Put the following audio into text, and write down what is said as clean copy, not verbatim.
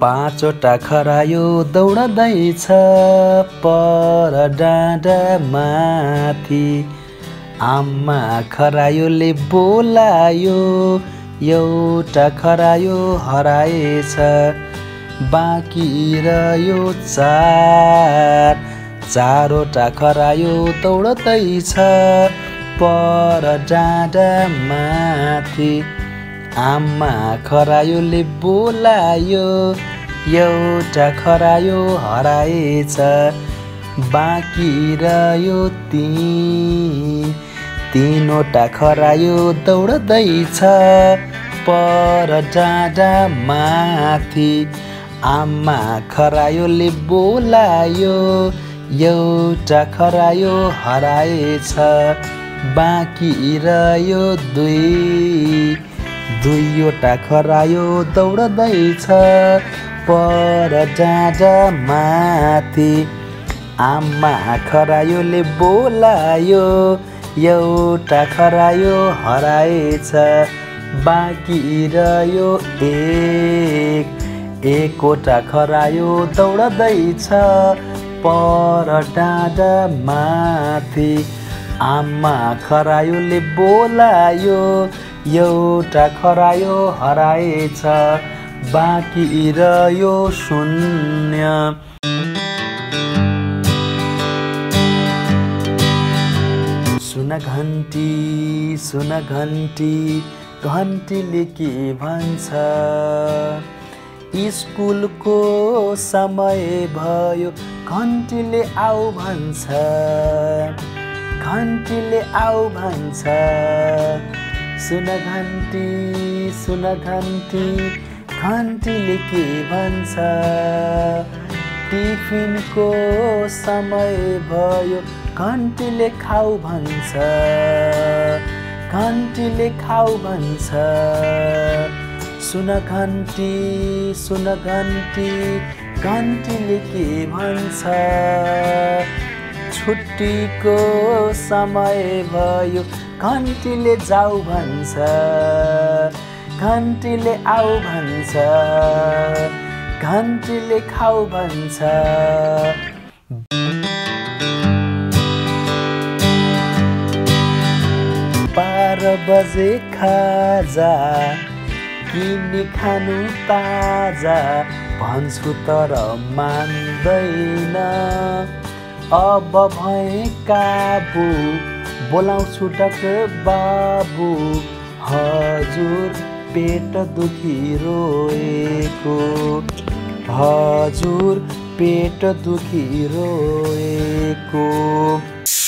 पाँचवटा खरायो दौडदैछ पर डाँडा माथि। आमा खरायोले बोलायो एउटा खरायो हराएछ। बाँकी रह्यो चारवटा खरायो दौडदैछ पर डाँडा माथि। आमा खरायोले बोलायो एउटा खरायो हराएछ। बाँकी रह्यो तीनवटा खरायो दौडदैछ पर डाँडा माथि। आमा खरायोले बोलायो एउटा खरायो हराएछ। बाँकी रह्यो दुईवटा खरायो दौडदैछ पर डाँडा माथि। आमा खरायोले बोलायो एउटा खरायो हराएछ। बाँकी रह्यो एकवटा खरायो दौडदैछ पर डाँडा माथि। आमा खरायोले बोलायो एउटा खरायो हराएछ। बाँकी रह्यो शून्य। सुन घन्टी घन्टीले के भन्छ। स्कुलको समय भयो घन्टीले आऊ भन्छ। घन्टीले आऊ भन्छ। सुन घन्टी घन्टीले के भन्छ। टिफिनको समय भयो घन्टीले खाऊ भन्छ। घन्टीले खाऊ भन्छ। सुन घन्टी घन्टीले के भन्छ। छुट्टीको समय भयो घन्टीले जाऊ भन्छ। घन्टीले आऊ भन्छ। घन्टीले खाऊ भन्छ। 12 बजे खाजा किनी खानु ताजा भन्छु तर मान्दैन। अब भए काबु बोलाउँछु डाक्टर बाबु। हजुर पेट दुखिरहेको। हजुर पेट दुखिरहेको।